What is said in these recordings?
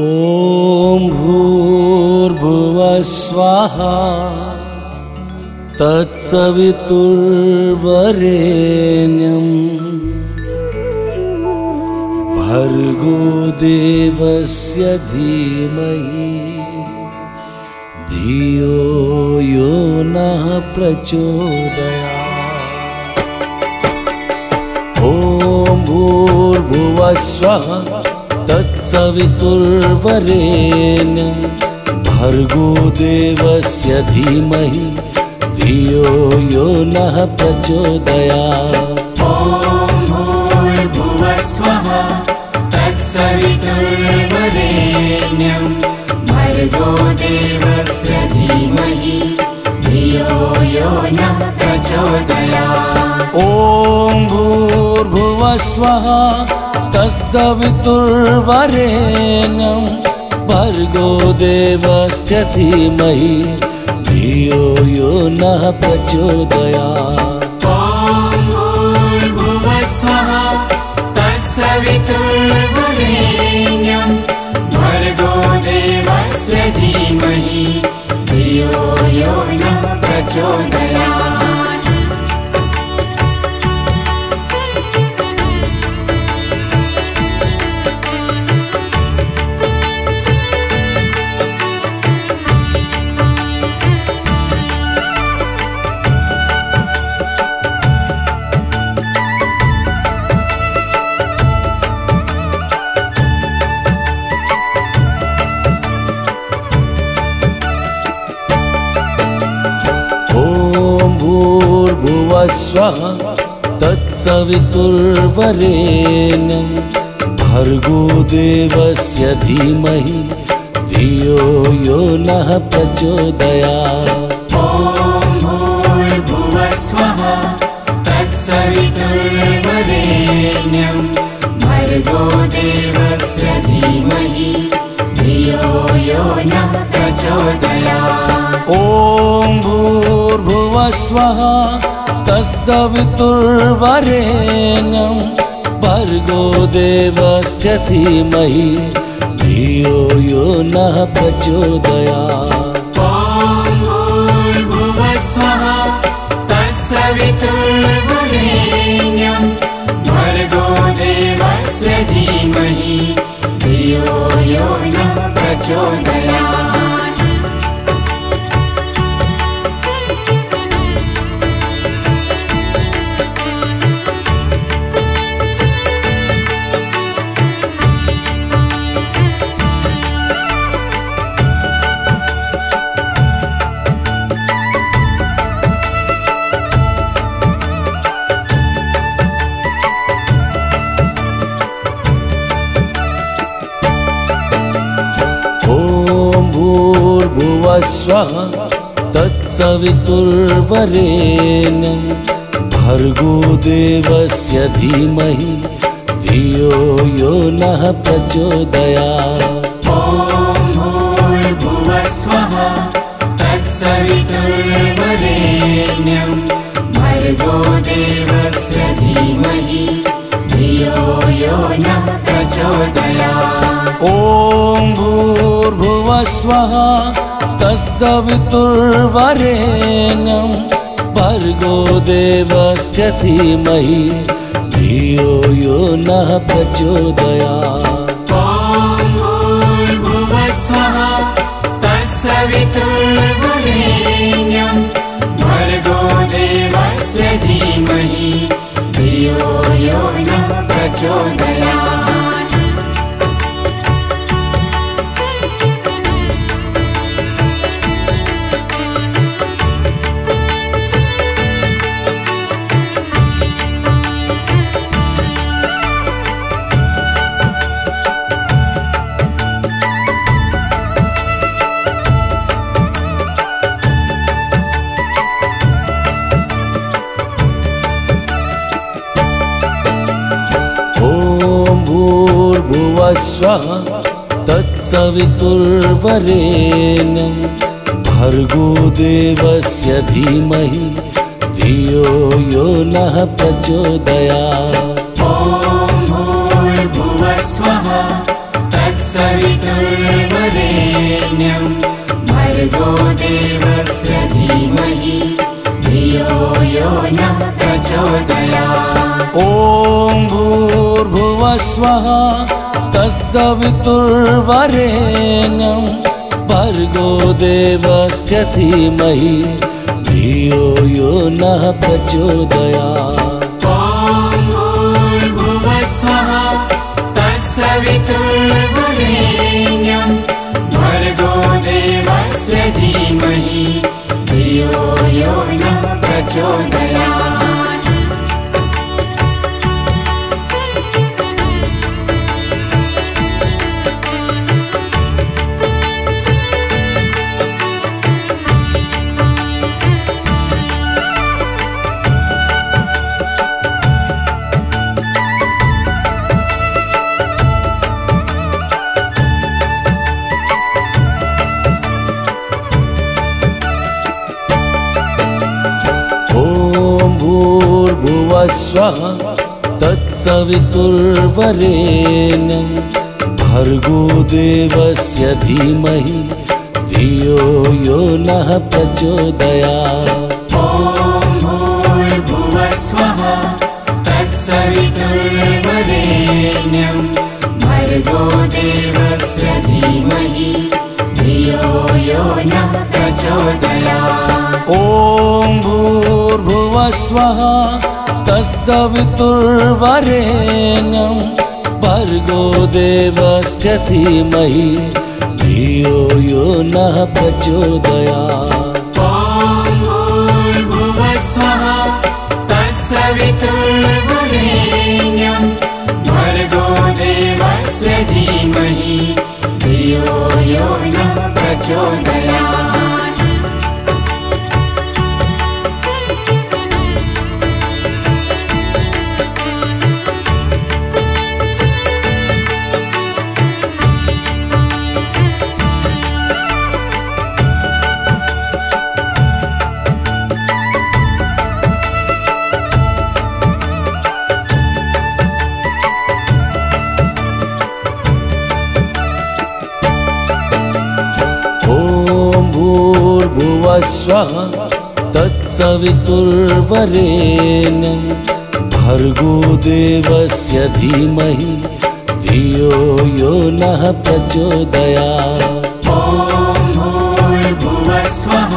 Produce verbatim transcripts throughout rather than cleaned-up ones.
ॐ भूर्भुवः स्वः तत्सवितुर्वरेण्यं भर्गो देवस्य धीमहि धियो यो नः प्रचोदयात्। ॐ भूर्भुवः स्वः तत्सवितुर्वरेण्यं भर्गो देवस्य धीमहि धियो यो नः प्रचोदयात्। ॐ भूर्भुवः स्वः तत्सवितुर्वरेण्यं भर्गो देवस्य धीमहि धियो यो नः प्रचोदयात्। ॐ भूर्भुवः स्वः तत्सवितुर्वरेण्यं भर्गो देवस्य धीमहि धियो यो नः प्रचोदयात्। ॐ भूर्भुवः स्वः तत्सवितुर्वरेण्यं भर्गो देवस्य धीमहि धियो यो नः प्रचोदयात्। भूर्भुवः स्वः तत्सवितुर्वरेण्यं भर्गो देवस्य धीमहि धियो यो नः प्रचोदयात्। ॐ भूर्भुवः स्वः तत्सवितुर्वरेण्यं भर्गो देवस्य धीमहि धियो यो नः प्रचोदयात्। ॐ भूर्भुवः स्वः तत्सवितुर्वरेण्यं भर्गो देवस्य धीमहि धियो यो नः प्रचोदयात्। ॐ भूर्भुवः स्वः तत्सवितुर्वरेण्यं भर्गो देवस्य धीमहि धियो यो नः प्रचोदयात्। भूर्भुवः स्वः तत्सवितुर्वरेण्यं भर्गो देवस्य धीमहि धियो यो नः प्रचोदयात्। ॐ भूर्भुवः स्वः तत्सवितुर्वरेण्यं भर्गो देवस्य धीमहि धियो यो नः प्रचोदयात्। ॐ भूर्भुवः स्वः तत्सवितुर्वरेण्यं भर्गो देवस्य धीमहि धियो यो नः प्रचोदयात्। ॐ भूर्भुवः स्वः तत्सवितुर्वरेण्यं भर्गो देवस्य धीमहि धियो यो नः प्रचोदयात्। भूर्भुवः स्वः तत्सवितुर्वरेण्यं भर्गो देवस्य धीमहि धियो यो नः प्रचोदयात्। ॐ भूर्भुवः स्वः तत्सवितुर्वरेण्यं प्रचोदयात्। ॐ भूर्भुवः स्वः तत्सवितुर्वरेण्यं भर्गो देवस्य धीमहि धियो यो नः प्रचोदयात्। ॐ भूर्भुवः स्वः तत्सवितुर्वरेण्यं भर्गो देवस्य धीमहि धियो यो नः प्रचोदयात्। स्वः तत्सवितुर्वरेण्यं भर्गो देवस्य धीमहि धियो यो नः प्रचोदयात्। ॐ भूर्भुवः स्वः तत्सवितुर्वरेण्यं भर्गो देवस्य धीमहि धियो यो नः प्रचोदयात्। ॐ भूर्भुवः स्वः तत्सवितुर्वरेण्यं भर्गो देवस्य धीमहि धियो यो नः प्रचोदयात्। ॐ भूर्भुवः स्वः तत्सवितुर्वरेण्यं भर्गो देवस्य धीमहि धियो यो नः प्रचोदयात्। स्वः तत्सवितुर्वरेण्यं भर्गो देवस्य धीमहि धियो यो नः प्रचोदयात्। ॐ भूर्भुवः स्वः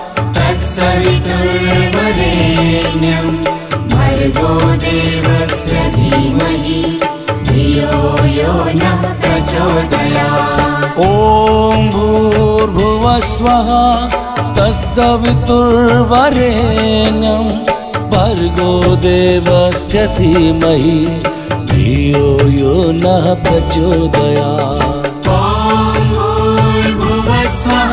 तत्सवितुर्वरेण्यं भर्गो देवस्य धीमहि धियो यो नः प्रचोदयात्। ॐ भूर्भुवः स्वः तत्सवितुर्वरेण्यं भर्गो देवस्य धीमहि धियो यो नः प्रचोदयात्। ॐ भूर्भुवः स्वः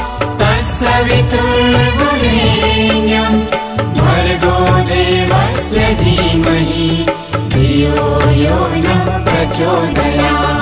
तत्सवितुर्वरेण्यं भर्गो देवस्य धीमहि धियो यो नः प्रचोदयात्।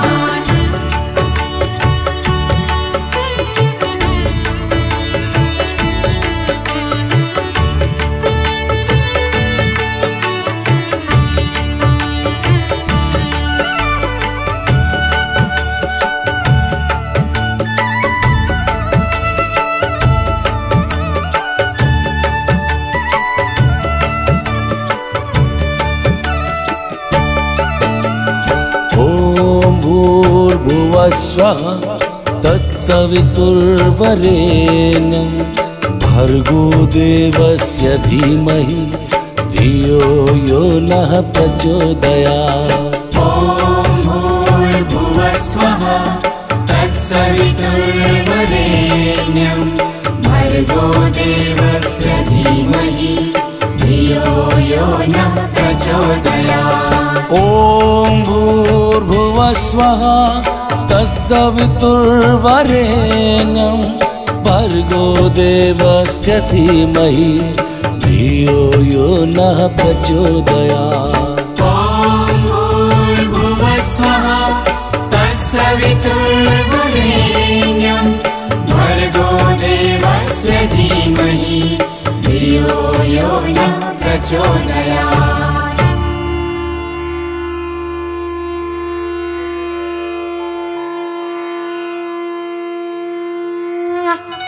स्वः तत्सवितुर्वरेण्यं भर्गो देवस्य धीमहि धियो यो नः प्रचोदयात्। ॐ भूर्भुवः स्वः तत्सवितुर्वरेण्यं भर्गो देवस्य धीमहि धियो यो नः प्रचोदयात्। ॐ भूर्भुवः स्वः तत्सवितुर्वरेण्यं भर्गो देवस्य धीमहि धियो यो नः प्रचोदयात्। ॐ भूर्भुवः स्वः तत्सवितुर्वरेण्यं भर्गो देवस्य धीमहि धियो यो नः प्रचोदयात्।